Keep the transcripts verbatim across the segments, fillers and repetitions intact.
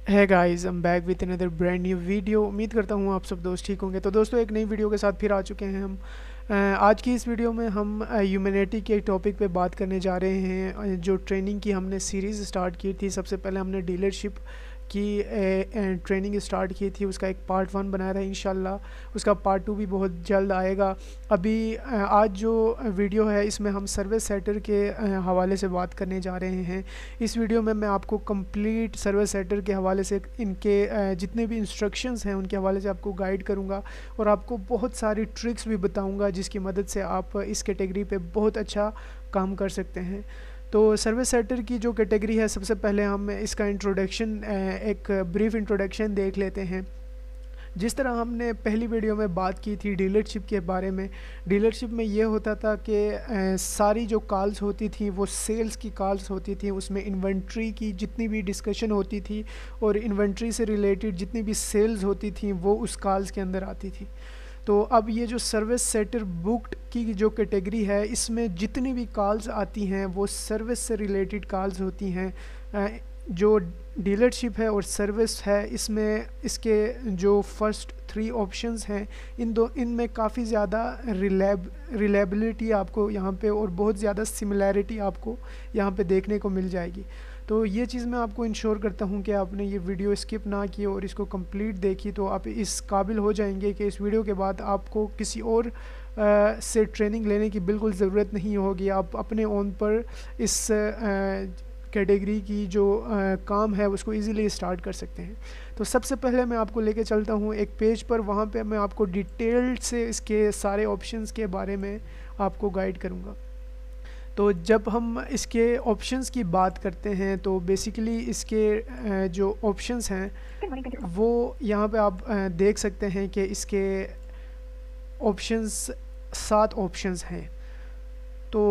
है guys, I am back with another brand new video. उम्मीद करता हूँ आप सब दोस्त ठीक होंगे। तो दोस्तों, एक नई वीडियो के साथ फिर आ चुके हैं हम। अ, आज की इस वीडियो में हम ह्यूमैनिटी के टॉपिक पे बात करने जा रहे हैं। अ, जो ट्रेनिंग की हमने सीरीज़ स्टार्ट की थी, सबसे पहले हमने डीलरशिप की ट्रेनिंग स्टार्ट की थी, उसका एक पार्ट वन बनाया था। इंशाल्लाह उसका पार्ट टू भी बहुत जल्द आएगा। अभी अ, आज जो वीडियो है इसमें हम सर्विस सेटर के अ, हवाले से बात करने जा रहे हैं। इस वीडियो में मैं आपको कंप्लीट सर्विस सेटर के हवाले से इनके अ, जितने भी इंस्ट्रक्शंस हैं उनके हवाले से आपको गाइड करूंगा और आपको बहुत सारी ट्रिक्स भी बताऊंगा जिसकी मदद से आप इस कैटेगरी पे बहुत अच्छा काम कर सकते हैं। तो सर्विस सेटर की जो कैटेगरी है, सबसे पहले हम इसका इंट्रोडक्शन, एक ब्रीफ इंट्रोडक्शन देख लेते हैं। जिस तरह हमने पहली वीडियो में बात की थी डीलरशिप के बारे में, डीलरशिप में ये होता था कि सारी जो कॉल्स होती थी वो सेल्स की कॉल्स होती थी। उसमें इन्वेंट्री की जितनी भी डिस्कशन होती थी और इन्वेंट्री से रिलेटेड जितनी भी सेल्स होती थी वो उस कॉल्स के अंदर आती थी। तो अब ये जो सर्विस सेटर बुक्ड की जो कैटेगरी है, इसमें जितनी भी कॉल्स आती हैं वो सर्विस से रिलेटेड कॉल्स होती हैं। जो डीलरशिप है और सर्विस है, इसमें इसके जो फर्स्ट थ्री ऑप्शंस हैं, इन दो इनमें काफ़ी ज़्यादा रिलेब रिलेबिलिटी आपको यहाँ पे और बहुत ज़्यादा सिमिलैरिटी आपको यहाँ पे देखने को मिल जाएगी। तो ये चीज़ मैं आपको इंश्योर करता हूँ कि आपने ये वीडियो स्किप ना की और इसको कंप्लीट देखी, तो आप इस काबिल हो जाएंगे कि इस वीडियो के बाद आपको किसी और आ, से ट्रेनिंग लेने की बिल्कुल ज़रूरत नहीं होगी। आप अपने ओन पर इस कैटेगरी की जो आ, काम है उसको इजीली स्टार्ट कर सकते हैं। तो सबसे पहले मैं आपको लेके चलता हूँ एक पेज पर, वहाँ पे मैं आपको डिटेल्ड से इसके सारे ऑप्शंस के बारे में आपको गाइड करूँगा। तो जब हम इसके ऑप्शंस की बात करते हैं तो बेसिकली इसके जो ऑप्शंस हैं वो यहाँ पे आप देख सकते हैं कि इसके ऑप्शंस सात ऑप्शंस हैं। तो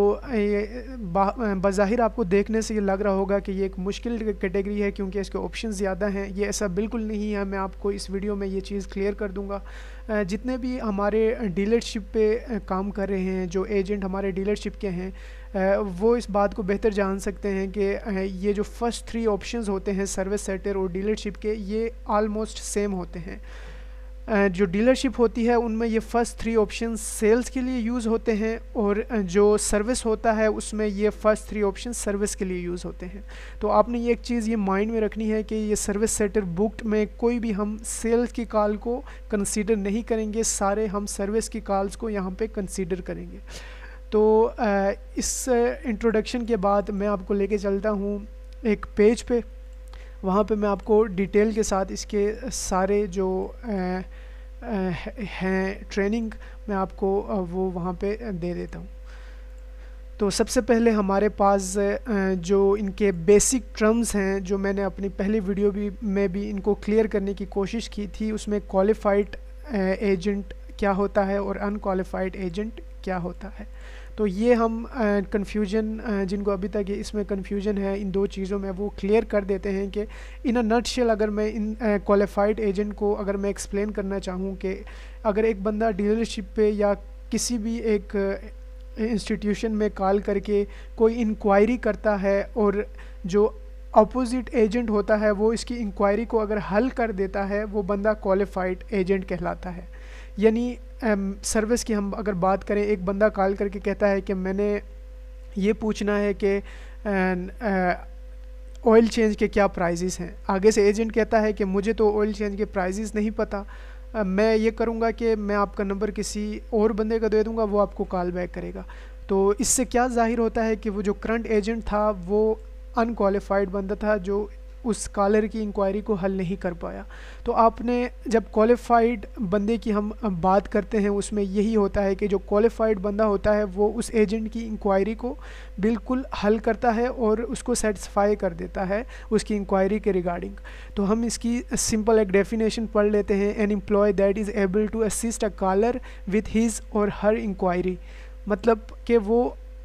बज़ाहिर आपको देखने से ये लग रहा होगा कि ये एक मुश्किल कैटेगरी है क्योंकि इसके ऑप्शंस ज़्यादा हैं। ये ऐसा बिल्कुल नहीं है, मैं आपको इस वीडियो में ये चीज़ क्लियर कर दूंगा। जितने भी हमारे डीलरशिप पे काम कर रहे हैं, जो एजेंट हमारे डीलरशिप के हैं, वो इस बात को बेहतर जान सकते हैं कि ये जो फर्स्ट थ्री ऑप्शंस होते हैं सर्विस सेटर और डीलरशिप के, ये आलमोस्ट सेम होते हैं। जो डीलरशिप होती है उनमें ये फ़र्स्ट थ्री ऑप्शन सेल्स के लिए यूज़ होते हैं और जो सर्विस होता है उसमें ये फ़र्स्ट थ्री ऑप्शन सर्विस के लिए यूज़ होते हैं। तो आपने ये एक चीज़ ये माइंड में रखनी है कि ये सर्विस सेटर बुक्ड में कोई भी हम सेल्स की कॉल को कंसीडर नहीं करेंगे, सारे हम सर्विस की कॉल्स को यहाँ पे कंसीडर करेंगे। तो इस इंट्रोडक्शन के बाद मैं आपको लेके चलता हूँ एक पेज पे, वहाँ पे मैं आपको डिटेल के साथ इसके सारे जो हैं ट्रेनिंग मैं आपको वो वहाँ पे दे देता हूँ। तो सबसे पहले हमारे पास जो इनके बेसिक टर्म्स हैं, जो मैंने अपनी पहली वीडियो भी में भी इनको क्लियर करने की कोशिश की थी, उसमें क्वालिफाइड एजेंट क्या होता है और अनक्वालिफाइड एजेंट क्या होता है। तो ये हम कन्फ्यूजन जिनको अभी तक इसमें कन्फ्यूजन है इन दो चीज़ों में, वो क्लियर कर देते हैं कि इन अ नटशेल अगर मैं इन क्वालिफाइड एजेंट को अगर मैं एक्सप्लेन करना चाहूँ कि अगर एक बंदा डीलरशिप पे या किसी भी एक इंस्टीट्यूशन में कॉल करके कोई इंक्वायरी करता है और जो अपोजिट एजेंट होता है वो इसकी इंक्वायरी को अगर हल कर देता है, वो बंदा क्वालिफाइड एजेंट कहलाता है। यानी सर्विस um, की हम अगर बात करें, एक बंदा कॉल करके कहता है कि मैंने ये पूछना है कि ऑयल चेंज के क्या प्राइजेस हैं। आगे से एजेंट कहता है कि मुझे तो ऑयल चेंज के प्राइजेस नहीं पता, uh, मैं ये करूँगा कि मैं आपका नंबर किसी और बंदे का दे दूँगा, वो आपको कॉल बैक करेगा। तो इससे क्या ज़ाहिर होता है कि वो जो करंट एजेंट था वो अनक्वालिफाइड बंदा था जो उस कॉलर की इंक्वायरी को हल नहीं कर पाया। तो आपने जब क्वालिफाइड बंदे की हम बात करते हैं उसमें यही होता है कि जो क्वालिफाइड बंदा होता है वो उस एजेंट की इंक्वायरी को बिल्कुल हल करता है और उसको सेटिस्फाई कर देता है उसकी इंक्वायरी के रिगार्डिंग। तो हम इसकी सिंपल एक डेफिनेशन पढ़ लेते हैं। An employee that is able to assist a caller with his or her inquiry, मतलब कि वो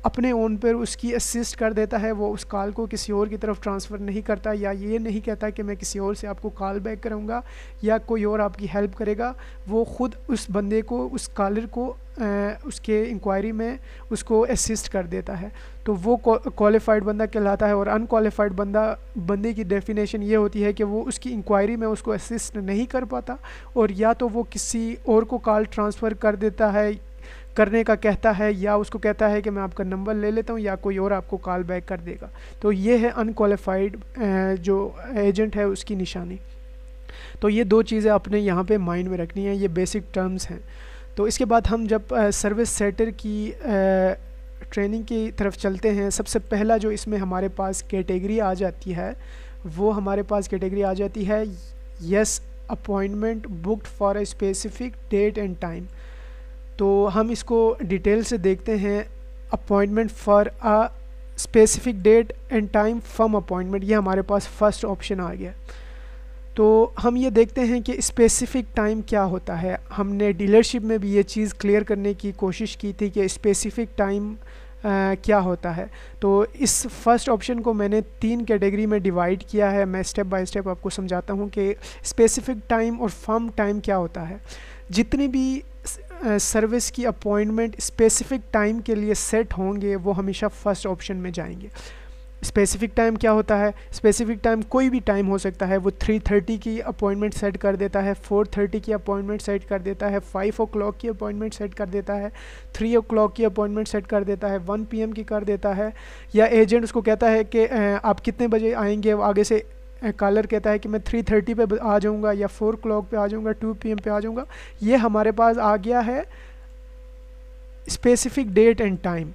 अपने ओन पर उसकी असिस्ट कर देता है, वो उस कॉल को किसी और की तरफ ट्रांसफ़र नहीं करता, या ये नहीं कहता कि मैं किसी और से आपको कॉल बैक करूँगा या कोई और आपकी हेल्प करेगा। वो ख़ुद उस बंदे को, उस कॉलर को आ, उसके इंक्वायरी में उसको असिस्ट कर देता है, तो वो क्वालिफाइड बंदा कहलाता है। और अनक्वालिफाइड बंदा बंदे की डेफिनेशन ये होती है कि वो उसकी इंक्वायरी में उसको असिस्ट नहीं कर पाता, और या तो वो किसी और को कॉल ट्रांसफ़र कर देता है, करने का कहता है, या उसको कहता है कि मैं आपका नंबर ले लेता हूँ या कोई और आपको कॉल बैक कर देगा। तो ये है अनक्वालिफाइड जो एजेंट है उसकी निशानी। तो ये दो चीज़ें अपने यहाँ पे माइंड में रखनी है, ये बेसिक टर्म्स हैं। तो इसके बाद हम जब सर्विस सेटर की ट्रेनिंग की तरफ चलते हैं, सबसे पहला जो इसमें हमारे पास कैटेगरी आ जाती है, वो हमारे पास कैटेगरी आ जाती है yes appointment booked for a specific date and time. तो हम इसको डिटेल से देखते हैं। Appointment for a specific date and time from appointment, ये हमारे पास फर्स्ट ऑप्शन आ गया। तो हम ये देखते हैं कि स्पेसिफ़िक टाइम क्या होता है। हमने डीलरशिप में भी ये चीज़ क्लियर करने की कोशिश की थी कि स्पेसिफ़िक टाइम क्या होता है। तो इस फर्स्ट ऑप्शन को मैंने तीन कैटेगरी में डिवाइड किया है। मैं स्टेप बाय स्टेप आपको समझाता हूँ कि स्पेसिफ़िक टाइम और फर्म टाइम क्या होता है। जितनी भी सर्विस की अपॉइंटमेंट स्पेसिफ़िक टाइम के लिए सेट होंगे वो हमेशा फर्स्ट ऑप्शन में जाएंगे। स्पेसिफ़िक टाइम क्या होता है? स्पेसिफ़िक टाइम कोई भी टाइम हो सकता है। वो थ्री थर्टी की अपॉइंटमेंट सेट कर देता है, फोर थर्टी की अपॉइंटमेंट सेट कर देता है, फाइव ओ क्लॉक की अपॉइंटमेंट सेट कर देता है, थ्री ओ क्लॉक की अपॉइंटमेंट सेट कर देता है, वन पी एम की कर देता है, या एजेंट उसको कहता है कि आप कितने बजे आएंगे, वो आगे से कॉलर कहता है कि मैं थ्री थर्टी पे आ जाऊंगा या फोर क्लॉक पे आ जाऊंगा, टू पी एम पे आ जाऊंगा। ये हमारे पास आ गया है स्पेसिफ़िक डेट एंड टाइम।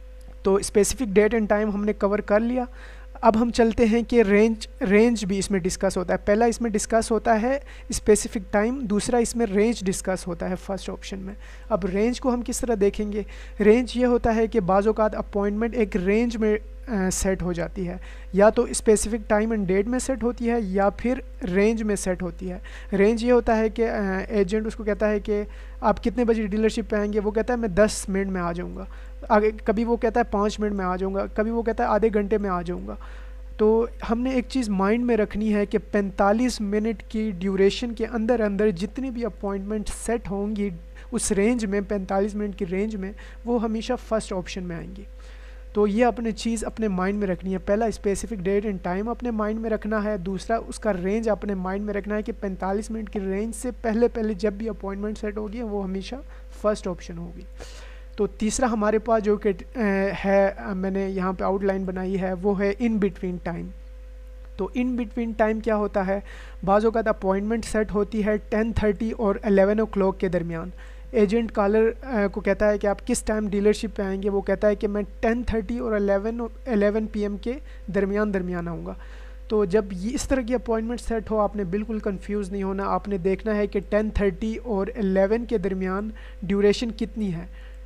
तो स्पेसिफ़िक डेट एंड टाइम हमने कवर कर लिया। अब हम चलते हैं कि रेंज रेंज भी इसमें डिस्कस होता है। पहला इसमें डिस्कस होता है स्पेसिफ़िक टाइम, दूसरा इसमें रेंज डिस्कस होता है फर्स्ट ऑप्शन में। अब रेंज को हम किस तरह देखेंगे? रेंज ये होता है कि बाज़ औक़ात अपॉइंटमेंट एक रेंज में आ, सेट हो जाती है, या तो स्पेसिफ़िक टाइम एंड डेट में सेट होती है या फिर रेंज में सेट होती है। रेंज ये होता है कि एजेंट उसको कहता है कि आप कितने बजे डीलरशिप पे आएंगे, वो कहता है मैं दस मिनट में आ जाऊँगा, आगे कभी वो कहता है पाँच मिनट में आ जाऊँगा, कभी वो कहता है आधे घंटे में आ जाऊँगा। तो हमने एक चीज़ माइंड में रखनी है कि पैंतालीस मिनट की ड्यूरेशन के अंदर अंदर जितनी भी अपॉइंटमेंट सेट होंगी उस रेंज में, पैंतालीस मिनट की रेंज में, वो हमेशा फर्स्ट ऑप्शन में आएंगी। तो ये अपने चीज़ अपने माइंड में रखनी है। पहला स्पेसिफ़िक डेट एंड टाइम अपने माइंड में रखना है, दूसरा उसका रेंज अपने माइंड में रखना है कि पैंतालीस मिनट की रेंज से पहले पहले जब भी अपॉइंटमेंट सेट होगी वो हमेशा फर्स्ट ऑप्शन होगी। तो तीसरा हमारे पास जो कि है, मैंने यहाँ पे आउटलाइन बनाई है, वो है इन बिटवीन टाइम। तो इन बिटवीन टाइम क्या होता है? बाज़ औक़ात अपॉइंटमेंट सेट होती है टेन थर्टी और एलेवन ओ क्लॉक के दरमियान। एजेंट कॉलर को कहता है कि आप किस टाइम डीलरशिप पे आएंगे, वो कहता है कि मैं टेन थर्टी और एलेवन एलेवन पी एम के दरमियान दरमियान आऊँगा। तो जब ये इस तरह की अपॉइंटमेंट सेट हो, आपने बिल्कुल कंफ्यूज नहीं होना। आपने देखना है कि टेन थर्टी और एलेवन के दरमियान ड्यूरेशन कितनी है।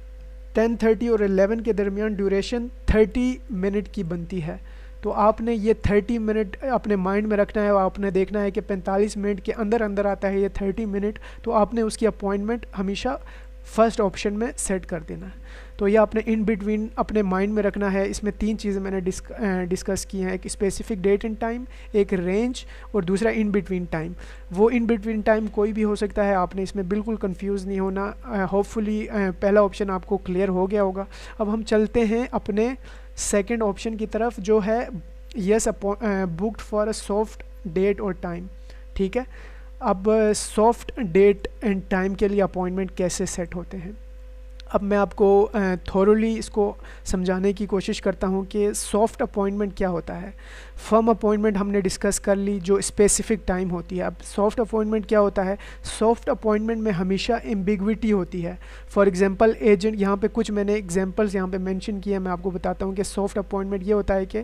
टेन थर्टी और एलेवन के दरमियान ड्यूरेशन थर्टी मिनट की बनती है। तो आपने ये थर्टी मिनट अपने माइंड में रखना है और आपने देखना है कि पैंतालीस मिनट के अंदर अंदर आता है ये थर्टी मिनट, तो आपने उसकी अपॉइंटमेंट हमेशा फर्स्ट ऑप्शन में सेट कर देना है। तो ये आपने इन बिटवीन अपने माइंड में रखना है। इसमें तीन चीज़ें मैंने डिस्क, डिस्कस की हैं, एक स्पेसिफ़िक डेट एंड टाइम, एक रेंज, और दूसरा इन बिटवीन टाइम। वो इन बिटवीन टाइम कोई भी हो सकता है, आपने इसमें बिल्कुल कंफ्यूज नहीं होना। होपफुली पहला ऑप्शन आपको क्लियर हो गया होगा। अब हम चलते हैं अपने सेकंड ऑप्शन की तरफ, जो है yes booked for a soft date और टाइम। ठीक है, अब सॉफ्ट डेट एंड टाइम के लिए अपॉइंटमेंट कैसे सेट होते हैं, अब मैं आपको थोरली इसको समझाने की कोशिश करता हूँ कि सॉफ्ट अपॉइंटमेंट क्या होता है। फर्म अपॉइंटमेंट हमने डिस्कस कर ली, जो स्पेसिफ़िक टाइम होती है। अब सॉफ्ट अपॉइंटमेंट क्या होता है? सॉफ्ट अपॉइंटमेंट में हमेशा एम्बिग्विटी होती है। फॉर एग्जांपल एजेंट, यहाँ पे कुछ मैंने एग्जांपल्स यहाँ पे मेंशन किए हैं, मैं आपको बताता हूँ कि सॉफ्ट अपॉइंटमेंट ये होता है कि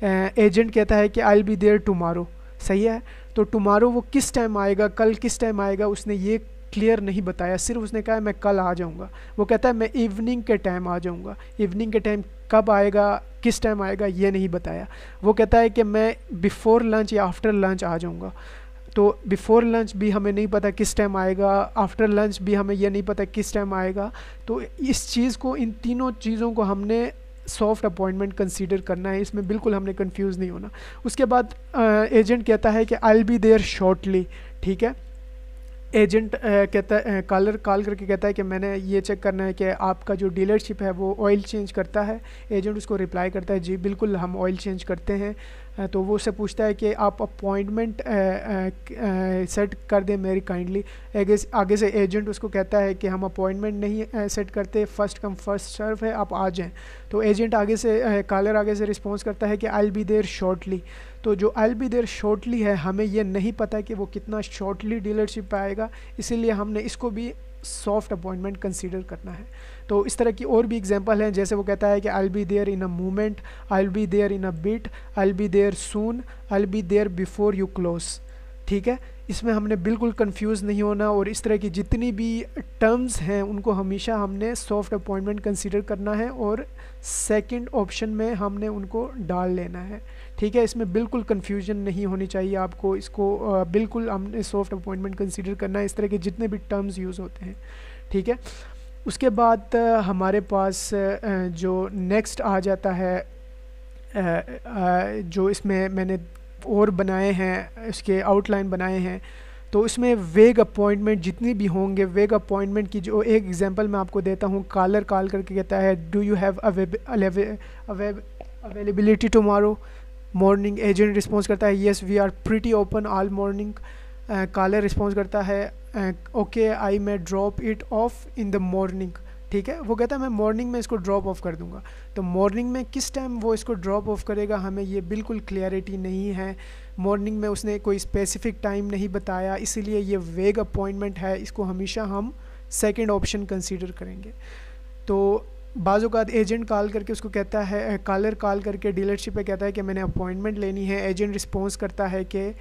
एजेंट कहता है कि I will be there tomorrow, सही है। तो टुमारो वो किस टाइम आएगा, कल किस टाइम आएगा, उसने ये क्लियर नहीं बताया, सिर्फ उसने कहा है मैं कल आ जाऊंगा। वो कहता है मैं इवनिंग के टाइम आ जाऊंगा, इवनिंग के टाइम कब आएगा, किस टाइम आएगा, ये नहीं बताया। वो कहता है कि मैं बिफ़ोर लंच या आफ्टर लंच आ जाऊंगा। तो बिफ़ोर लंच भी हमें नहीं पता किस टाइम आएगा, आफ्टर लंच भी हमें ये नहीं पता किस टाइम आएगा। तो इस चीज़ को, इन तीनों चीज़ों को हमने सॉफ्ट अपॉइंटमेंट कंसीडर करना है, इसमें बिल्कुल हमने कंफ्यूज नहीं होना। उसके बाद एजेंट कहता है कि I will be there shortly, ठीक है। एजेंट कहता है, कॉलर कॉल करके कहता है कि मैंने ये चेक करना है कि आपका जो डीलरशिप है वो ऑयल चेंज करता है। एजेंट उसको रिप्लाई करता है जी बिल्कुल हम ऑयल चेंज करते हैं। तो वो उससे पूछता है कि आप अपॉइंटमेंट सेट कर दें मेरी काइंडली। आगे आगे से एजेंट उसको कहता है कि हम अपॉइंटमेंट नहीं सेट करते, फ़र्स्ट कम फर्स्ट सर्व है, आप आ जाएं। तो एजेंट आगे से कॉलर आगे से रिस्पॉन्स करता है कि I will be there shortly. तो जो I will be there shortly है, हमें ये नहीं पता कि वो कितना शॉर्टली डीलरशिप पे आएगा, इसीलिए हमने इसको भी सॉफ्ट अपॉइंटमेंट कंसीडर करना है। तो इस तरह की और भी एग्जांपल हैं, जैसे वो कहता है कि I will be there in a moment, I will be there in a bit, I will be there soon, I will be there before you close, ठीक है। इसमें हमने बिल्कुल कंफ्यूज नहीं होना, और इस तरह की जितनी भी टर्म्स हैं उनको हमेशा हमने सॉफ्ट अपॉइंटमेंट कंसीडर करना है और सेकंड ऑप्शन में हमने उनको डाल लेना है, ठीक है। इसमें बिल्कुल कंफ्यूजन नहीं होनी चाहिए आपको, इसको बिल्कुल हमने सॉफ्ट अपॉइंटमेंट कंसीडर करना है, इस तरह के जितने भी टर्म्स यूज़ होते हैं, ठीक है। उसके बाद हमारे पास जो नेक्स्ट आ जाता है, जो इसमें मैंने और बनाए हैं, इसके आउटलाइन बनाए हैं, तो इसमें वेग अपॉइंटमेंट जितनी भी होंगे, वेग अपॉइंटमेंट की जो एक एग्जांपल मैं आपको देता हूँ, कॉलर कॉल करके कहता है do you have availability tomorrow morning. Agent response करता है yes we are pretty open all morning. Caller response करता है okay I may drop it off in the morning, ठीक है। वो कहता है मैं मॉर्निंग में इसको ड्रॉप ऑफ कर दूंगा। तो मॉर्निंग में किस टाइम वो इसको ड्रॉप ऑफ करेगा, हमें ये बिल्कुल क्लियरिटी नहीं है। मॉर्निंग में उसने कोई स्पेसिफिक टाइम नहीं बताया, इसीलिए ये वेग अपॉइंटमेंट है, इसको हमेशा हम सेकंड ऑप्शन कंसीडर करेंगे। तो बाज़ औक़ात एजेंट कॉल करके उसको कहता है, कॉलर कॉल करके डीलरशिप पे कहता है कि मैंने अपॉइंटमेंट लेनी है। एजेंट रिस्पॉन्स करता है कि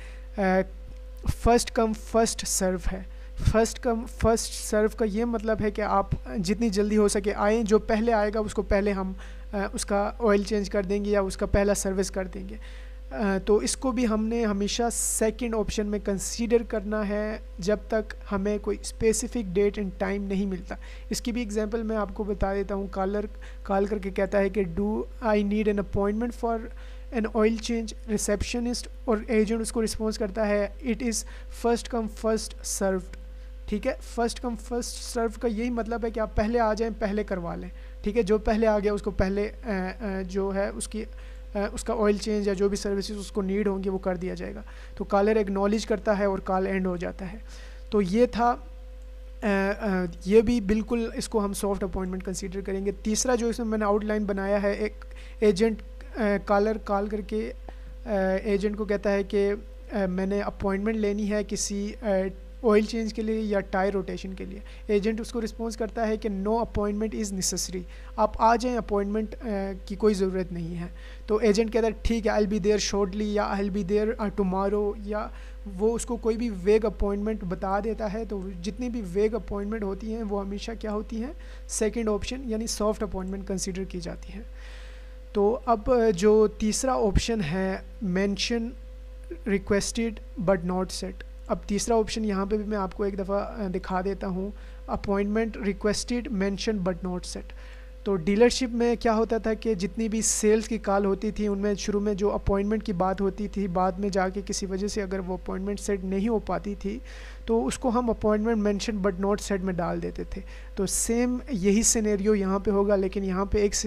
फ़र्स्ट कम फर्स्ट सर्व है। फ़र्स्ट कम फर्स्ट सर्व का ये मतलब है कि आप जितनी जल्दी हो सके आएँ, जो पहले आएगा उसको पहले हम आ, उसका ऑयल चेंज कर देंगे या उसका पहला सर्विस कर देंगे। आ, तो इसको भी हमने हमेशा सेकंड ऑप्शन में कंसीडर करना है जब तक हमें कोई स्पेसिफिक डेट एंड टाइम नहीं मिलता। इसकी भी एग्जांपल मैं आपको बता देता हूँ। कॉलर कॉल करके कहता है कि do I need an appointment for an oil change receptionist, और एजेंट उसको रिस्पॉन्स करता है it is first come first served, ठीक है। फर्स्ट कम फर्स्ट सर्व का यही मतलब है कि आप पहले आ जाएं, पहले करवा लें, ठीक है। जो पहले आ गया उसको पहले आ, आ, जो है उसकी आ, उसका ऑयल चेंज या जो भी सर्विसेज उसको नीड होंगी वो कर दिया जाएगा। तो कॉलर एक्नॉलेज करता है और कॉल एंड हो जाता है। तो ये था आ, आ, ये भी बिल्कुल इसको हम सॉफ्ट अपॉइंटमेंट कंसीडर करेंगे। तीसरा जो इसमें मैंने आउटलाइन बनाया है, एक एजेंट कॉलर कॉल करके एजेंट को कहता है कि आ, मैंने अपॉइंटमेंट लेनी है किसी ऑयल चेंज के लिए या टायर रोटेशन के लिए। एजेंट उसको रिस्पॉन्स करता है कि नो अपॉइंटमेंट इज़ नेसेसरी, आप आ जाएं, अपॉइंटमेंट की कोई ज़रूरत नहीं है। तो एजेंट कहता है ठीक है I will be there shortly या I will be there tomorrow, या वो उसको कोई भी वेग अपॉइंटमेंट बता देता है। तो जितनी भी वेग अपॉइंटमेंट होती हैं वो हमेशा क्या होती हैं, सेकेंड ऑप्शन यानी सॉफ्ट अपॉइंटमेंट कंसिडर की जाती हैं। तो अब जो तीसरा ऑप्शन है mention requested but not set. अब तीसरा ऑप्शन यहाँ पे भी मैं आपको एक दफ़ा दिखा देता हूँ, appointment requested mention but not set. तो डीलरशिप में क्या होता था कि जितनी भी सेल्स की कॉल होती थी उनमें शुरू में जो अपॉइंटमेंट की बात होती थी, बाद में जाके किसी वजह से अगर वो अपॉइंटमेंट सेट नहीं हो पाती थी तो उसको हम appointment mention but not set में डाल देते थे। तो सेम यही सिनेरियो यहाँ पे होगा, लेकिन यहाँ पे एक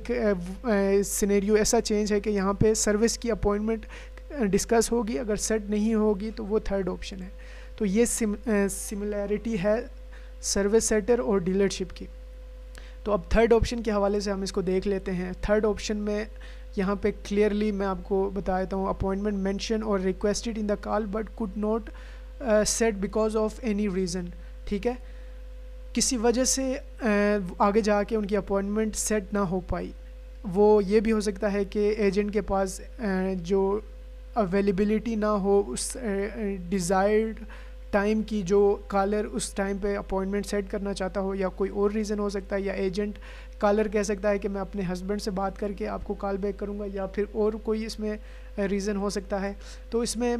एक सिनेरियो ऐसा चेंज है कि यहाँ पे सर्विस की अपॉइंटमेंट डिस्कस होगी, अगर सेट नहीं होगी तो वो थर्ड ऑप्शन है। तो ये सिम सिमिलैरिटी है सर्विस सेटर और डीलरशिप की। तो अब थर्ड ऑप्शन के हवाले से हम इसको देख लेते हैं। थर्ड ऑप्शन में यहाँ पे क्लियरली मैं आपको बता देता हूँ, अपॉइंटमेंट मेंशन और requested in the call but could not set because of any reason, ठीक है। किसी वजह से uh, आगे जाके उनकी अपॉइंटमेंट सेट ना हो पाई। वो ये भी हो सकता है कि एजेंट के पास uh, जो अवेलेबिलिटी ना हो उस डिज़ायर्ड uh, टाइम की जो कॉलर उस टाइम पे अपॉइंटमेंट सेट करना चाहता हो, या कोई और रीज़न हो सकता है, या एजेंट कॉलर कह सकता है कि मैं अपने हस्बैंड से बात करके आपको कॉल बैक करूँगा, या फिर और कोई इसमें रीज़न हो सकता है। तो इसमें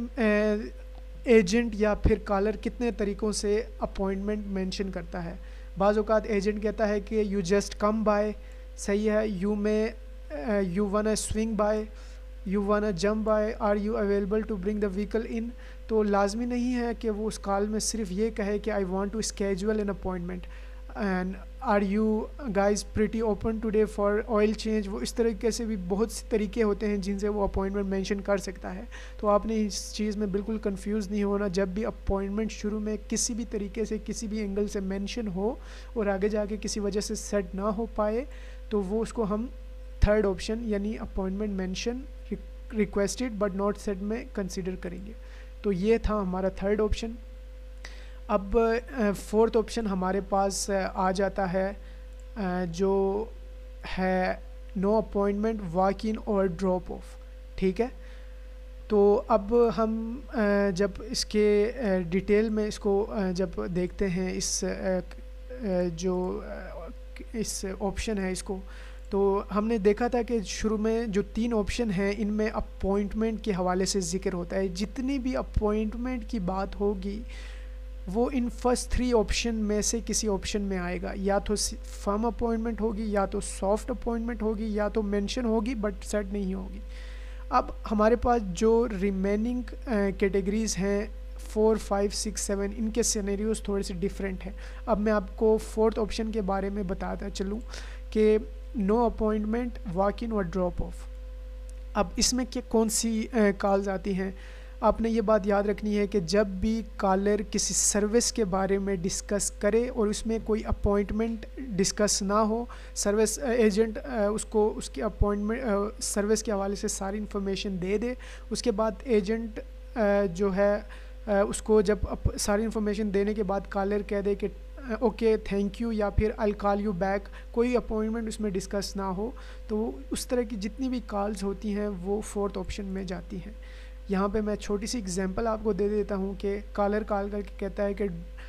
एजेंट या फिर कॉलर कितने तरीक़ों से अपॉइंटमेंट मेंशन करता है। बाज़ औक़ात एजेंट कहता है कि यू जस्ट कम बाय, सही है, you may you wanna swing by, you wanna jump by, are you available to bring the vehicle in. तो लाजमी नहीं है कि वो उस कॉल में सिर्फ ये कहे कि I want to schedule an appointment and are you guys pretty open today for oil change. वो इस तरीके से भी बहुत से तरीके होते हैं जिनसे वो अपॉइंटमेंट मेंशन कर सकता है। तो आपने इस चीज़ में बिल्कुल कंफ्यूज नहीं होना। जब भी अपॉइंटमेंट शुरू में किसी भी तरीके से किसी भी एंगल से मेंशन हो और आगे जाके किसी वजह से सेट ना हो पाए तो वो उसको हम थर्ड ऑप्शन यानी appointment mention requested but not set में कंसिडर करेंगे। तो ये था हमारा थर्ड ऑप्शन। अब फोर्थ ऑप्शन हमारे पास आ जाता है जो है नो अपॉइंटमेंट वॉक इन और ड्रॉप ऑफ। ठीक है, तो अब हम जब इसके डिटेल में इसको जब देखते हैं इस जो इस ऑप्शन है इसको, तो हमने देखा था कि शुरू में जो तीन ऑप्शन हैं इनमें अपॉइंटमेंट के हवाले से ज़िक्र होता है। जितनी भी अपॉइंटमेंट की बात होगी वो इन फर्स्ट थ्री ऑप्शन में से किसी ऑप्शन में आएगा। या तो फर्म अपॉइंटमेंट होगी, या तो सॉफ्ट अपॉइंटमेंट होगी, या तो मेंशन होगी बट सेट नहीं होगी। अब हमारे पास जो रिमेनिंग कैटेगरीज़ हैं फोर फाइव सिक्स सेवन, इनके सिनेरियोज थोड़े से डिफरेंट हैं। अब मैं आपको फोर्थ ऑप्शन के बारे में बताता चलूँ कि नो अपॉइंटमेंट वॉक इन और ड्रॉप ऑफ। अब इसमें क्या कौन सी कॉल्स आती हैं, आपने ये बात याद रखनी है कि जब भी कॉलर किसी सर्विस के बारे में डिस्कस करे और उसमें कोई अपॉइंटमेंट डिस्कस ना हो, सर्विस एजेंट उसको उसकी अपॉइंटमेंट सर्विस के हवाले से सारी इन्फॉर्मेशन दे दे, उसके बाद एजेंट जो है उसको जब सारी इन्फॉर्मेशन देने के बाद कॉलर कह दे कि ओके थैंक यू या फिर आई कॉल यू बैक, कोई अपॉइंटमेंट उसमें डिस्कस ना हो, तो उस तरह की जितनी भी कॉल्स होती हैं वो फोर्थ ऑप्शन में जाती हैं। यहाँ पे मैं छोटी सी एग्जांपल आपको दे देता हूँ कि कॉलर कॉल करके कहता है कि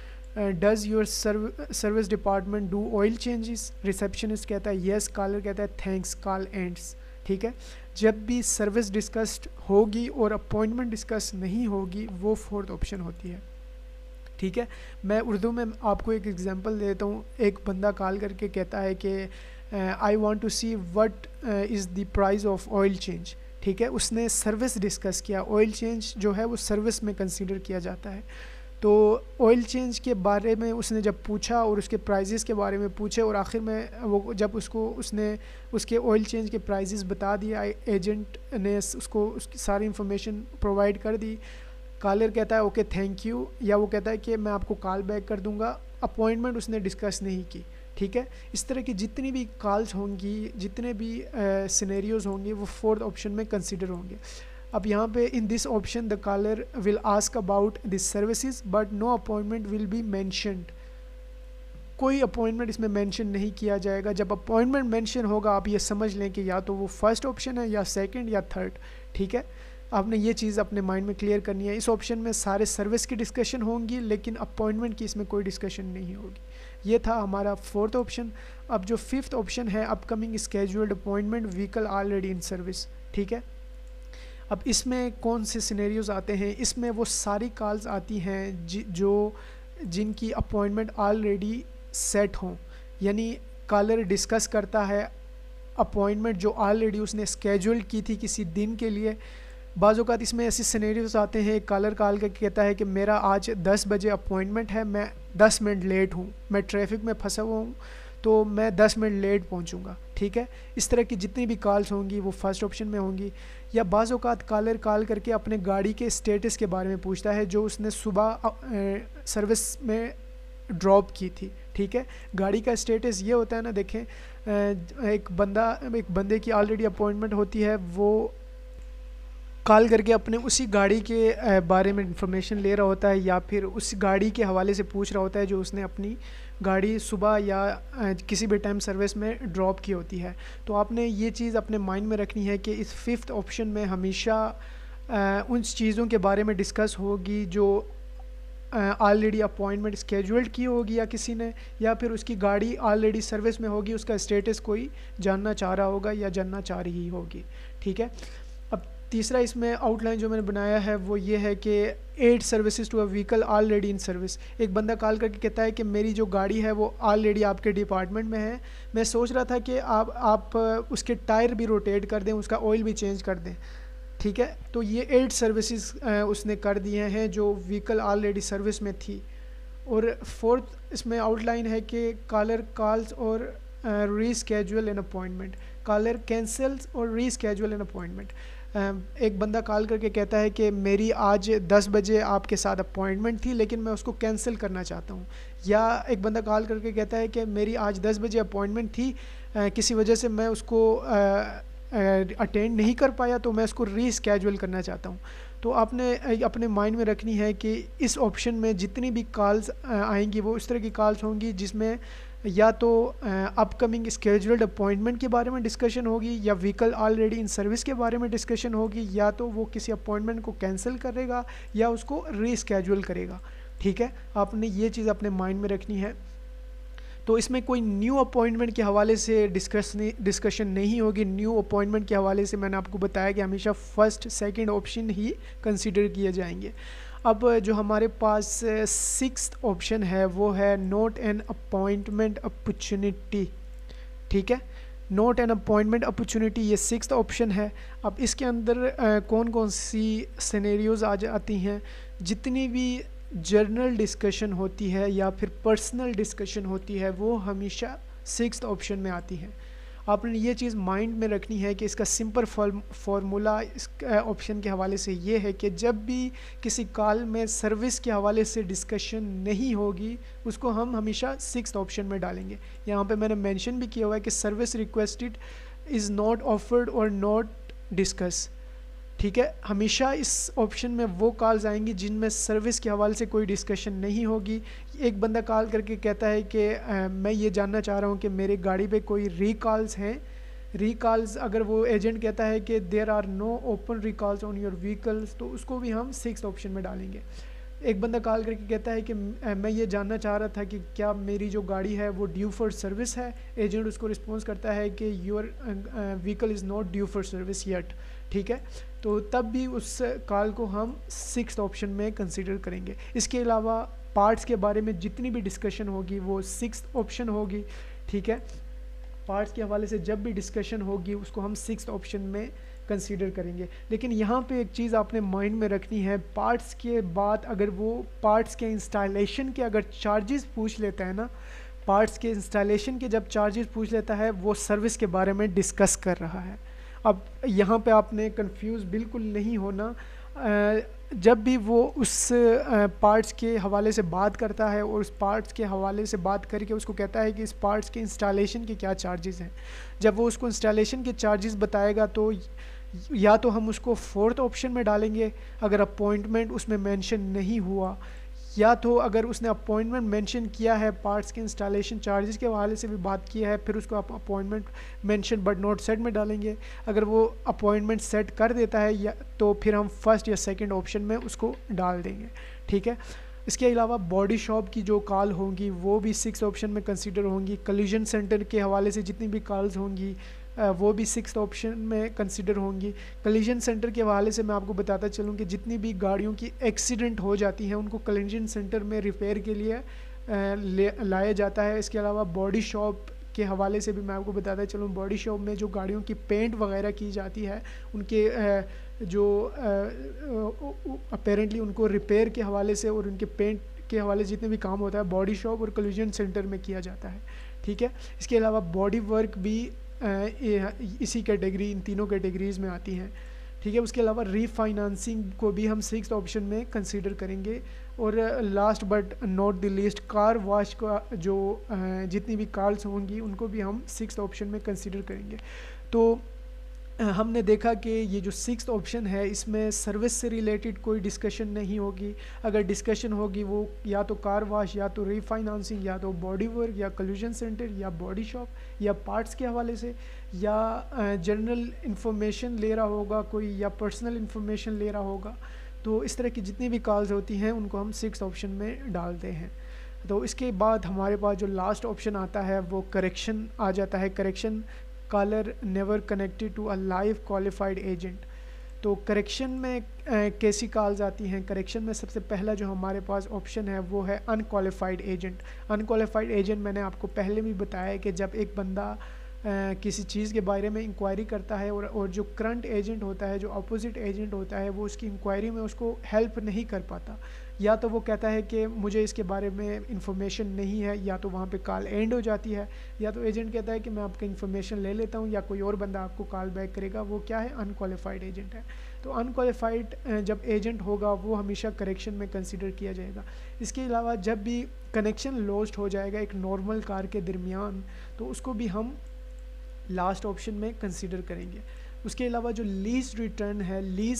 does your service department do oil changes, receptionist कहता है येस, कॉलर कहता है थैंक्स, कॉल एंड्स। ठीक है, जब भी सर्विस डिस्कस्ड होगी और अपॉइंटमेंट डिस्कस नहीं होगी वो फोर्थ ऑप्शन होती है। ठीक है, मैं उर्दू में आपको एक एग्जांपल देता हूँ। एक बंदा कॉल करके कहता है कि I want to see what is the price of oil change. ठीक है, उसने सर्विस डिस्कस किया। ऑयल चेंज जो है वो सर्विस में कंसीडर किया जाता है। तो ऑयल चेंज के बारे में उसने जब पूछा और उसके प्राइजेस के बारे में पूछे और आखिर में वो जब उसको उसने उसके ऑयल चेंज के प्राइजेस बता दिया, एजेंट ने उसको उसकी सारी इन्फॉर्मेशन प्रोवाइड कर दी, कॉलर कहता है ओके थैंक यू, या वो कहता है कि मैं आपको कॉल बैक कर दूंगा, अपॉइंटमेंट उसने डिस्कस नहीं की। ठीक है, इस तरह की जितनी भी कॉल्स होंगी, जितने भी सिनेरियोज होंगे वो फोर्थ ऑप्शन में कंसिडर होंगे। अब यहाँ पे in this option the caller will ask about this services but no appointment will be mentioned. कोई अपॉइंटमेंट इसमें मेंशन नहीं किया जाएगा। जब अपॉइंटमेंट मेंशन होगा आप ये समझ लें कि या तो वो फर्स्ट ऑप्शन है या सेकंड या थर्ड। ठीक है, आपने ये चीज़ अपने माइंड में क्लियर करनी है। इस ऑप्शन में सारे सर्विस की डिस्कशन होंगी लेकिन अपॉइंटमेंट की इसमें कोई डिस्कशन नहीं होगी। ये था हमारा फोर्थ ऑप्शन। अब जो फिफ्थ ऑप्शन है upcoming scheduled appointment vehicle already in service. ठीक है, अब इसमें कौन से सिनेरियोज आते हैं, इसमें वो सारी कॉल्स आती हैं जो जिनकी अपॉइंटमेंट ऑलरेडी सेट हों, यानी कॉलर डिस्कस करता है अपॉइंटमेंट जो ऑलरेडी उसने स्केड्यूल की थी किसी दिन के लिए। बाज़ औक़ात इसमें ऐसे सिनेरियोज आते हैं, कॉलर कॉल करके कहता है कि मेरा आज दस बजे अपॉइंटमेंट है, मैं दस मिनट लेट हूँ, मैं ट्रैफिक में फंसा हुआ हूँ तो मैं दस मिनट लेट पहुँचूँगा। ठीक है, इस तरह की जितनी भी कॉल्स होंगी वो फर्स्ट ऑप्शन में होंगी। या बाज़ औक़ात कॉलर कॉल करके अपने गाड़ी के स्टेटस के बारे में पूछता है जो उसने सुबह सर्विस में ड्रॉप की थी। ठीक है, गाड़ी का स्टेटस ये होता है ना, देखें एक बंदा एक बंदे की ऑलरेडी अपॉइंटमेंट होती है, वो कॉल करके अपने उसी गाड़ी के बारे में इंफॉर्मेशन ले रहा होता है या फिर उस गाड़ी के हवाले से पूछ रहा होता है जो उसने अपनी गाड़ी सुबह या किसी भी टाइम सर्विस में ड्रॉप की होती है। तो आपने ये चीज़ अपने माइंड में रखनी है कि इस फिफ्थ ऑप्शन में हमेशा उन चीज़ों के बारे में डिस्कस होगी जो ऑलरेडी अपॉइंटमेंट स्केड्यूल्ड की होगी या किसी ने, या फिर उसकी गाड़ी ऑलरेडी सर्विस में होगी, उसका स्टेटस कोई जानना चाह रहा होगा या जानना चाह रही होगी। ठीक है, अब तीसरा इसमें आउटलाइन जो मैंने बनाया है वो ये है कि at services to a vehicle already in service. एक बंदा कॉल करके कहता है कि मेरी जो गाड़ी है वो ऑलरेडी आपके डिपार्टमेंट में है, मैं सोच रहा था कि आप आप उसके टायर भी रोटेट कर दें, उसका ऑयल भी चेंज कर दें। ठीक है, तो ये एट सर्विसेज उसने कर दिए हैं जो व्हीकल ऑलरेडी सर्विस में थी। और फोर्थ इसमें आउटलाइन है कि कॉलर कॉल्स और reschedule an appointment, caller cancels और रीस्केड्यूल एन अपॉइंटमेंट। एक बंदा कॉल करके कहता है कि मेरी आज दस बजे आपके साथ अपॉइंटमेंट थी लेकिन मैं उसको कैंसिल करना चाहता हूँ। या एक बंदा कॉल करके कहता है कि मेरी आज दस बजे अपॉइंटमेंट थी, आ, किसी वजह से मैं उसको अटेंड नहीं कर पाया तो मैं उसको रीस्केड्यूल करना चाहता हूँ। तो आपने अपने माइंड में रखनी है कि इस ऑप्शन में जितनी भी कॉल्स आएंगी वो इस तरह की कॉल्स होंगी जिसमें या तो अपकमिंग स्केड्यूल्ड अपॉइंटमेंट के बारे में डिस्कशन होगी, या व्हीकल ऑलरेडी इन सर्विस के बारे में डिस्कशन होगी, या तो वो किसी अपॉइंटमेंट को कैंसिल करेगा या उसको रीस्केड्यूल करेगा। ठीक है, आपने ये चीज़ अपने माइंड में रखनी है। तो इसमें कोई न्यू अपॉइंटमेंट के हवाले से डिस्कस डिस्कशन नहीं होगी। न्यू अपॉइंटमेंट के हवाले से मैंने आपको बताया कि हमेशा फर्स्ट सेकंड ऑप्शन ही कंसीडर किए जाएंगे। अब जो हमारे पास सिक्स्थ ऑप्शन है वो है नोट एन अपॉइंटमेंट अपॉर्चुनिटी। ठीक है, नोट एन अपॉइंटमेंट अपॉर्चुनिटी ये सिक्स्थ ऑप्शन है। अब इसके अंदर आ, कौन कौन सी सिनेरियोज़ आ जाती हैं, जितनी भी जर्नल डिस्कशन होती है या फिर पर्सनल डिस्कशन होती है वो हमेशा सिक्स्थ ऑप्शन में आती है। आपने ये चीज़ माइंड में रखनी है कि इसका सिंपल फार्मूला इस ऑप्शन के हवाले से ये है कि जब भी किसी कॉल में सर्विस के हवाले से डिस्कशन नहीं होगी उसको हम हमेशा सिक्स्थ ऑप्शन में डालेंगे। यहाँ पे मैंने मेंशन भी किया हुआ है कि service requested is not offered और नॉट डिस्कस। ठीक है, हमेशा इस ऑप्शन में वो कॉल्स आएंगी जिनमें सर्विस के हवाले से कोई डिस्कशन नहीं होगी। एक बंदा कॉल करके कहता है कि आ, मैं ये जानना चाह रहा हूँ कि मेरी गाड़ी पे कोई रिकॉल्स हैं। रिकॉल्स अगर वो एजेंट कहता है कि there are no open recalls on your vehicles तो उसको भी हम सिक्स्थ ऑप्शन में डालेंगे। एक बंदा कॉल करके कहता है कि मैं ये जानना चाह रहा था कि क्या मेरी जो गाड़ी है वो ड्यू फॉर सर्विस है। एजेंट उसको रिस्पॉन्स करता है कि your vehicle is not due for service yet. ठीक है, तो तब भी उस कॉल को हम सिक्स्थ ऑप्शन में कंसीडर करेंगे। इसके अलावा पार्ट्स के बारे में जितनी भी डिस्कशन होगी वो सिक्स्थ ऑप्शन होगी। ठीक है, पार्ट्स के हवाले से जब भी डिस्कशन होगी उसको हम सिक्स्थ ऑप्शन में कंसीडर करेंगे। लेकिन यहाँ पे एक चीज़ आपने माइंड में रखनी है, पार्ट्स के बाद अगर वो पार्ट्स के इंस्टॉलेशन के अगर चार्जेस पूछ लेता है ना, पार्ट्स के इंस्टॉलेशन के जब चार्जेस पूछ लेता है वो सर्विस के बारे में डिस्कस कर रहा है। अब यहाँ पे आपने कंफ्यूज बिल्कुल नहीं होना। जब भी वो उस पार्ट्स के हवाले से बात करता है और उस पार्ट्स के हवाले से बात करके उसको कहता है कि इस पार्ट्स के इंस्टॉलेशन के क्या चार्जेस हैं, जब वो उसको इंस्टॉलेशन के चार्जेस बताएगा तो या तो हम उसको फोर्थ ऑप्शन में डालेंगे अगर अपॉइंटमेंट उसमें मेंशन नहीं हुआ, या तो अगर उसने अपॉइंटमेंट मेंशन किया है पार्ट्स के इंस्टॉलेशन चार्जेस के हवाले से भी बात किया है फिर उसको appointment mention but not set में डालेंगे। अगर वो अपॉइंटमेंट सेट कर देता है या तो फिर हम फर्स्ट या सेकंड ऑप्शन में उसको डाल देंगे। ठीक है, इसके अलावा बॉडी शॉप की जो कॉल होंगी वो भी सिक्स ऑप्शन में कंसीडर होंगी। कलीजन सेंटर के हवाले से जितनी भी कॉल्स होंगी वो भी सिक्स ऑप्शन में कंसिडर होंगी। कलीजन सेंटर के हवाले से मैं आपको बताता चलूँ कि जितनी भी गाड़ियों की एक्सीडेंट हो जाती हैं उनको कलीजन सेंटर में रिपेयर के लिए ले लाया जाता है। इसके अलावा बॉडी शॉप के हवाले से भी मैं आपको बताता चलूँ, बॉडी शॉप में जो गाड़ियों की पेंट वगैरह की जाती है उनके जो अपेरेंटली उनको रिपेयर के हवाले से और उनके पेंट के हवाले से जितने भी काम होता है बॉडी शॉप और कलीजन सेंटर में किया जाता है। ठीक है, इसके अलावा बॉडी वर्क भी इसी कैटेगरी इन तीनों कैटेगरीज़ में आती हैं। ठीक है, उसके अलावा रीफाइनेंसिंग को भी हम सिक्स्थ ऑप्शन में कंसीडर करेंगे। और last but not the least car wash का जो जितनी भी कार्स होंगी उनको भी हम सिक्स्थ ऑप्शन में कंसीडर करेंगे। तो हमने देखा कि ये जो सिक्स्थ ऑप्शन है इसमें सर्विस से रिलेटेड कोई डिस्कशन नहीं होगी। अगर डिस्कशन होगी वो या तो कार वॉश या तो रीफाइनेंसिंग या तो बॉडी वर्क या कल्यूजन सेंटर या बॉडी शॉप या पार्ट्स के हवाले से या जनरल इंफॉर्मेशन ले रहा होगा कोई या पर्सनल इंफॉर्मेशन ले रहा होगा। तो इस तरह की जितनी भी कॉल्स होती हैं उनको हम सिक्स्थ ऑप्शन में डालते हैं। तो इसके बाद हमारे पास जो लास्ट ऑप्शन आता है वो करेक्शन आ जाता है। Correction caller never connected to a live qualified agent. तो करेक्शन में कैसी कॉल्स आती हैं? करेक्शन में सबसे पहला जो हमारे पास ऑप्शन है वो है अनक्वालिफाइड एजेंट। अनक्वालिफाइड एजेंट मैंने आपको पहले भी बताया है कि जब एक बंदा Uh, किसी चीज़ के बारे में इंक्वायरी करता है और और जो करंट एजेंट होता है, जो अपोजिट एजेंट होता है, वो उसकी इंक्वायरी में उसको हेल्प नहीं कर पाता, या तो वो कहता है कि मुझे इसके बारे में इंफॉर्मेशन नहीं है, या तो वहाँ पे कॉल एंड हो जाती है, या तो एजेंट कहता है कि मैं आपकी इंफॉर्मेशन ले लेता हूँ, या कोई और बंदा आपको कॉल बैक करेगा। वो क्या है? अनक्वालिफाइड एजेंट है। तो अनक्वालिफाइड जब एजेंट होगा वो हमेशा करेक्शन में कंसिडर किया जाएगा। इसके अलावा जब भी कनेक्शन लॉस्ट हो जाएगा एक नॉर्मल कार के दरमियान, तो उसको भी हम लास्ट ऑप्शन में कंसीडर करेंगे। उसके अलावा जो लीज रिटर्न है, लीज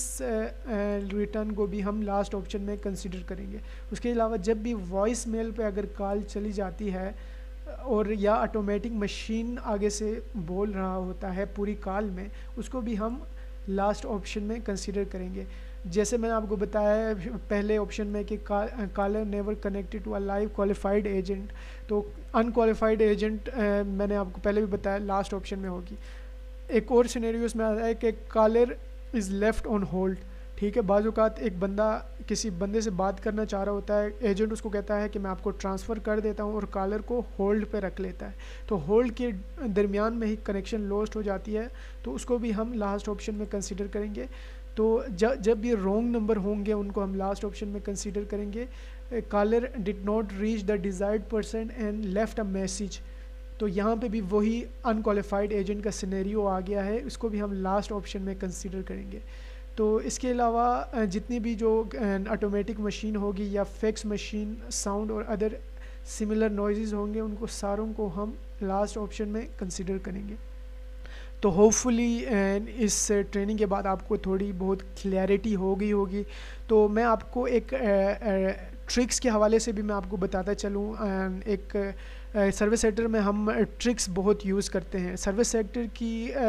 रिटर्न को भी हम लास्ट ऑप्शन में कंसीडर करेंगे। उसके अलावा जब भी वॉइस मेल पे अगर कॉल चली जाती है और या ऑटोमेटिक मशीन आगे से बोल रहा होता है पूरी कॉल में, उसको भी हम लास्ट ऑप्शन में कंसीडर करेंगे। जैसे मैंने आपको बताया पहले ऑप्शन में कि caller never connected to a live qualified agent, तो अनक्वालिफाइड एजेंट मैंने आपको पहले भी बताया लास्ट ऑप्शन में होगी। एक और सिनेरियोस में आता है कि caller is left on hold. ठीक है, बाज़ औक़ात एक बंदा किसी बंदे से बात करना चाह रहा होता है, एजेंट उसको कहता है कि मैं आपको ट्रांसफ़र कर देता हूँ, और कॉलर को होल्ड पे रख लेता है। तो होल्ड के दरमियान में ही कनेक्शन लॉस्ट हो जाती है, तो उसको भी हम लास्ट ऑप्शन में कंसीडर करेंगे। तो जब जब भी रॉन्ग नंबर होंगे उनको हम लास्ट ऑप्शन में कंसीडर करेंगे। Caller did not reach the desired person and left a message, तो यहाँ पे भी वही अनक्वालिफाइड एजेंट का सिनेरियो आ गया है, इसको भी हम लास्ट ऑप्शन में कंसीडर करेंगे। तो इसके अलावा जितनी भी जो ऑटोमेटिक मशीन होगी या फैक्स मशीन, साउंड और अदर सिमिलर नॉइज़ होंगे, उनको सारों को हम लास्ट ऑप्शन में कंसीडर करेंगे। तो होपफुली इस ट्रेनिंग के बाद आपको थोड़ी बहुत क्लैरिटी हो गई होगी। तो मैं आपको एक ट्रिक्स के हवाले से भी मैं आपको बताता चलूँ। एक सर्विस सेक्टर में हम ट्रिक्स बहुत यूज़ करते हैं। सर्विस सेक्टर की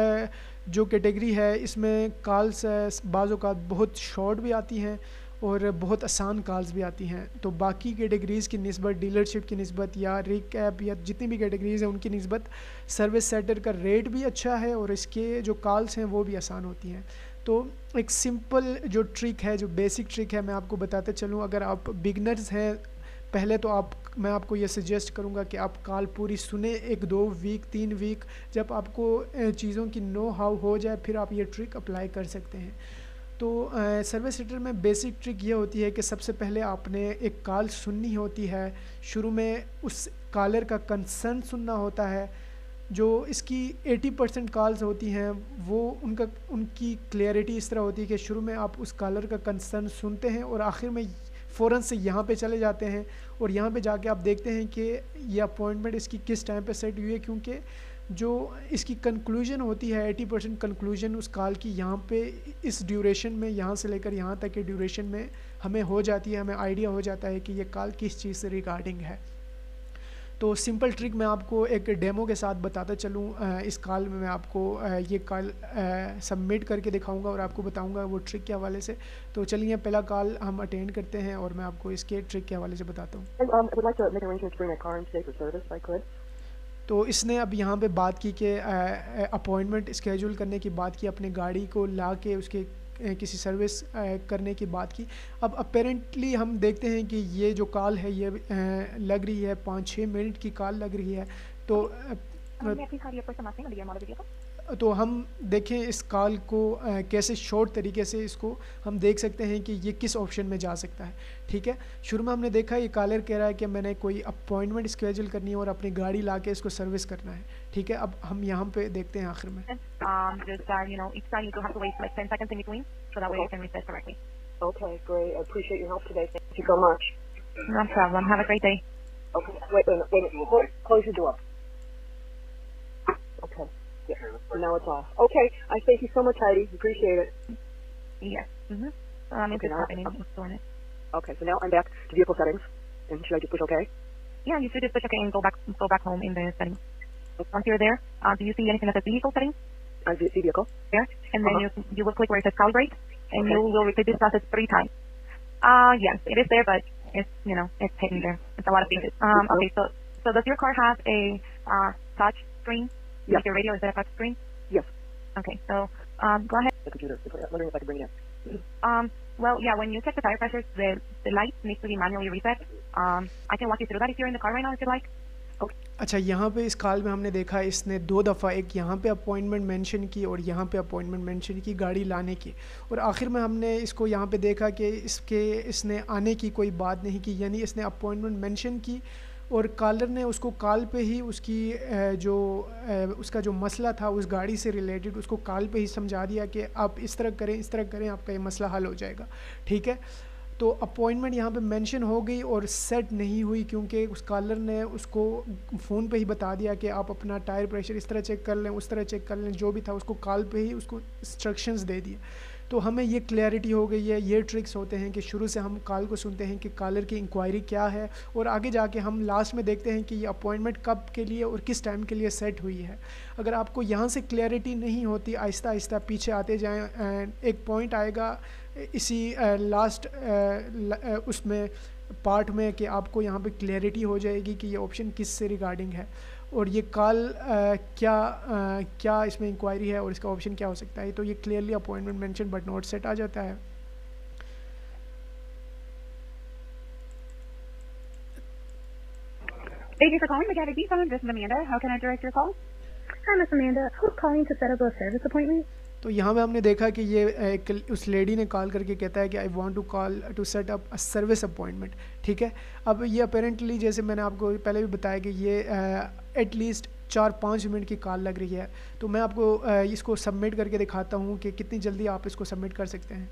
जो कैटेगरी है इसमें कॉल्स बाज़ औक़ात बहुत शॉर्ट भी आती हैं और बहुत आसान कॉल्स भी आती हैं। तो बाकी कैटेगरीज़ की निस्बत, डीलरशिप की निस्बत या रिकैप या जितनी भी कैटेगरीज़ हैं उनकी निस्बत सर्विस सेक्टर का रेट भी अच्छा है और इसके जो कॉल्स हैं वो भी आसान होती हैं। तो एक सिंपल जो ट्रिक है, जो बेसिक ट्रिक है, मैं आपको बताते चलूँ। अगर आप बिगनर्स हैं, पहले तो आप मैं आपको ये सजेस्ट करूँगा कि आप कॉल पूरी सुने, एक दो वीक तीन वीक, जब आपको चीज़ों की नो हाउ हो जाए फिर आप ये ट्रिक अप्लाई कर सकते हैं। तो सर्विस सेक्टर में बेसिक ट्रिक ये होती है कि सबसे पहले आपने एक कॉल सुननी होती है। शुरू में उस कॉलर का कंसर्न सुनना होता है। जो इसकी अस्सी परसेंट कॉल्स होती हैं वो उनका उनकी क्लियरिटी इस तरह होती है कि शुरू में आप उस कॉलर का कंसर्न सुनते हैं और आखिर में फ़ौरन से यहाँ पे चले जाते हैं और यहाँ पे जाके आप देखते हैं कि ये अपॉइंटमेंट इसकी किस टाइम पे सेट हुई है, क्योंकि जो इसकी कंक्लूजन होती है अस्सी परसेंट कंक्लूजन उस कॉल की यहाँ पे इस ड्यूरेशन में, यहाँ से लेकर यहाँ तक के ड्यूरेशन में हमें हो जाती है, हमें आइडिया हो जाता है कि ये कॉल किस चीज़ से रिगार्डिंग है। तो सिंपल ट्रिक मैं आपको एक डेमो के साथ बताता चलूँ। इस कॉल में मैं आपको ये कॉल सबमिट करके दिखाऊंगा और आपको बताऊंगा वो ट्रिक के हवाले से। तो चलिए पहला कॉल हम अटेंड करते हैं और मैं आपको इसके ट्रिक के हवाले से बताता हूँ। तो इसने अब यहाँ पे बात की कि अपॉइंटमेंट स्केड्यूल करने की बात की, अपनी गाड़ी को ला के उसके किसी सर्विस करने की बात की। अब अपेरेंटली हम देखते हैं कि ये जो कॉल है ये लग रही है पाँच छः मिनट की कॉल लग रही है। तो तो हम देखें इस कॉल को कैसे शॉर्ट तरीके से इसको हम देख सकते हैं कि ये किस ऑप्शन में जा सकता है। ठीक है, शुरू में हमने देखा ये कॉलर कह रहा है कि मैंने कोई अपॉइंटमेंट स्केड्यूल करनी है और अपनी गाड़ी ला के इसको सर्विस करना है। ठीक है, अब हम यहाँ पे देखते हैं आखिर में। Okay, great. I appreciate your help today. Thank you so much. No problem. Have a great day. Okay, wait, wait, wait, wait. Close your door. Okay. Yeah. Now it's off. Okay, I thank you so much, Heidi. Appreciate it. Yes. Mm-hmm. Um, it's Okay, now- happening. It's doing it. Okay, so now I'm back to vehicle settings. And should I just push OK? Yeah, you should just push OK and go back go back home in the settings. Once you're there, uh, do you see anything that says vehicle settings I see vehicle. there? And then Uh-huh. you you will click where it says calibrate, and Okay. you will repeat this process three times. Uh, yes, it is there, but it's you know it's hidden there. It's a lot of things. Um, okay, so so does your car have a uh, touch screen? Yes. Like your radio is that a touch screen? Yes. Okay, so um, go ahead. the computer. I was wondering if I could bring it in. Um, well, yeah, when you check the tire pressures, the, the light needs to be manually reset. Um, I can walk you through that if you're in the car right now, if you'd like. Okay. अच्छा, यहाँ पे इस call में हमने देखा इसने दो दफ़ा एक यहाँ पे अपॉइंटमेंट मेंशन की और यहाँ पे अपॉइंटमेंट मेंशन की गाड़ी लाने की, और आखिर में हमने इसको यहाँ पे देखा कि इसके इसने आने की कोई बात नहीं की, यानी इसने अपॉइंटमेंट मेंशन की और कॉलर ने उसको कॉल पे ही उसकी जो उसका जो मसला था उस गाड़ी से रिलेटेड उसको कॉल पे ही समझा दिया कि आप इस तरह करें इस तरह करें आपका ये मसला हल हो जाएगा। ठीक है, तो अपॉइंटमेंट यहाँ पे मेंशन हो गई और सेट नहीं हुई क्योंकि उस कॉलर ने उसको फ़ोन पे ही बता दिया कि आप अपना टायर प्रेशर इस तरह चेक कर लें उस तरह चेक कर लें, जो भी था उसको कॉल पे ही उसको इंस्ट्रक्शंस दे दिए। तो हमें ये क्लैरिटी हो गई है। ये ट्रिक्स होते हैं कि शुरू से हम कॉल को सुनते हैं कि कॉलर की इंक्वायरी क्या है और आगे जाके हम लास्ट में देखते हैं कि ये अपॉइंटमेंट कब के लिए और किस टाइम के लिए सेट हुई है। अगर आपको यहाँ से क्लैरिटी नहीं होती, आहिस्ता आहिस्ता पीछे आते जाएं, एक पॉइंट आएगा इसी लास्ट उसमें पार्ट में कि आपको यहाँ पे क्लैरिटी हो जाएगी कि ये ऑप्शन किस से रिगार्डिंग है और ये कॉल क्या आ, क्या इसमें इंक्वायरी है और इसका ऑप्शन क्या हो सकता है। तो ये clearly appointment mention but not set आ जाता है। Thank you for calling the Gavitt phone. This is Amanda. How can I direct your call? Hi, Miss Amanda. Who's calling to set up a service appointment? तो यहाँ पे हमने देखा कि ये एक उस लेडी ने कॉल करके कहता है कि I want to call to set up a service appointment. ठीक है, अब ये अपेरेंटली जैसे मैंने आपको पहले भी बताया कि ये एटलीस्ट चार पाँच मिनट की कॉल लग रही है, तो मैं आपको uh, इसको सबमिट करके दिखाता हूँ कि कितनी जल्दी आप इसको सबमिट कर सकते हैं।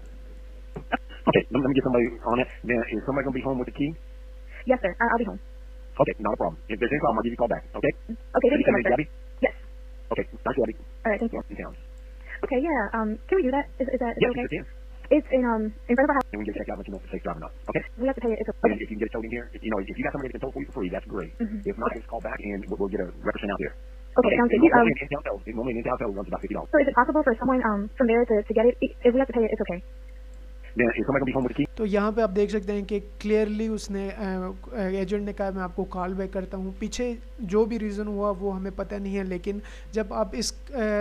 Okay, let me, let me get somebody on it. Now, is somebody going to be home with the key? Yes, sir. I- I'll be home. Okay, not a problem. If there's any problem, I'll give you a call back, okay? Okay, thank you so much, sir. Gabby? Yes. Okay, thanks, Gabby. All right, thank you. In town. Okay, yeah. Um, can we do that? Is, is that is Yes, that you okay? can. It's in um in front of our house. And we can get checked out and let you know if it's safe driving or not, okay? We have to pay it. It's And okay. if you can get it towed in here, if, you know, if you got somebody that can tow for you for free, that's great. Mhm. If not, just call back and we'll, we'll get a record sent out there. Okay, sounds good. And You, um, normally an in-town tow, normally an in-town tow runs about fifty dollars. so is it possible for someone um from there to, to get it? If we have to pay it, it's okay. Now, is somebody going to be home with the key? तो यहाँ पे आप देख सकते हैं कि clearly उसने agent ने कहा मैं आपको कॉल बैक करता हूँ। पीछे जो भी रीज़न हुआ वो हमें पता नहीं है, लेकिन जब आप इस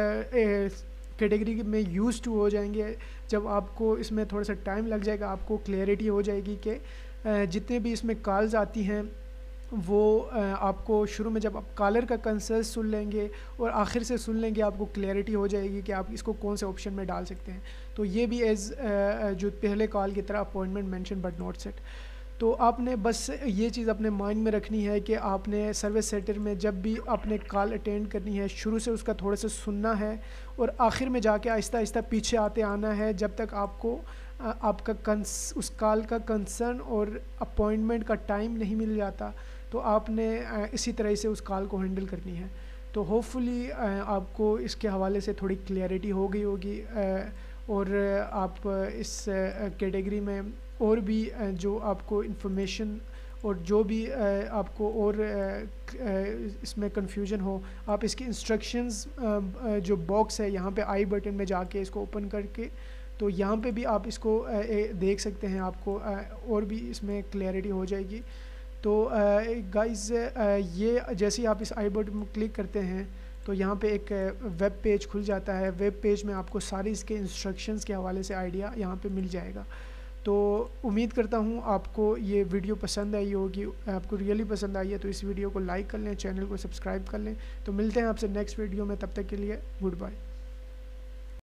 कैटेगरी में यूज़ टू हो जाएंगे, जब आपको इसमें थोड़ा सा टाइम लग जाएगा, आपको क्लैरिटी हो जाएगी कि जितने भी इसमें कॉल्स आती हैं वो आपको शुरू में जब आप कॉलर का कंसर्न सुन लेंगे और आखिर से सुन लेंगे, आपको क्लैरिटी हो जाएगी कि आप इसको कौन से ऑप्शन में डाल सकते हैं। तो ये भी एज़ जो पहले कॉल की तरह appointment mention but not set. तो आपने बस ये चीज़ अपने माइंड में रखनी है कि आपने सर्विस सेंटर में जब भी आपने कॉल अटेंड करनी है, शुरू से उसका थोड़ा सा सुनना है और आखिर में जाके आहिस्ता आहिस्ता पीछे आते आना है जब तक आपको आपका कंस उस कॉल का कंसर्न और अपॉइंटमेंट का टाइम नहीं मिल जाता। तो आपने इसी तरह से उस कॉल को हैंडल करनी है। तो होपफुली आपको इसके हवाले से थोड़ी क्लैरिटी हो गई होगी और आप इस कैटेगरी में और भी जो आपको इन्फॉर्मेशन और जो भी आपको और इसमें कन्फ्यूजन हो, आप इसकी इंस्ट्रक्शंस जो बॉक्स है यहाँ पे आई बटन में जाके इसको ओपन करके तो यहाँ पे भी आप इसको देख सकते हैं, आपको और भी इसमें क्लैरिटी हो जाएगी। तो गाइस ये जैसे ही आप इस आई बटन में क्लिक करते हैं तो यहाँ पे एक वेब पेज खुल जाता है। वेब पेज में आपको सारी इसके इंस्ट्रक्शंस के हवाले से आइडिया यहाँ पे मिल जाएगा। तो उम्मीद करता हूँ आपको ये वीडियो पसंद आई होगी। आपको रियली पसंद आई है तो इस वीडियो को लाइक कर लें, चैनल को सब्सक्राइब कर लें। तो मिलते हैं आपसे नेक्स्ट वीडियो में, तब तक के लिए गुड बाय।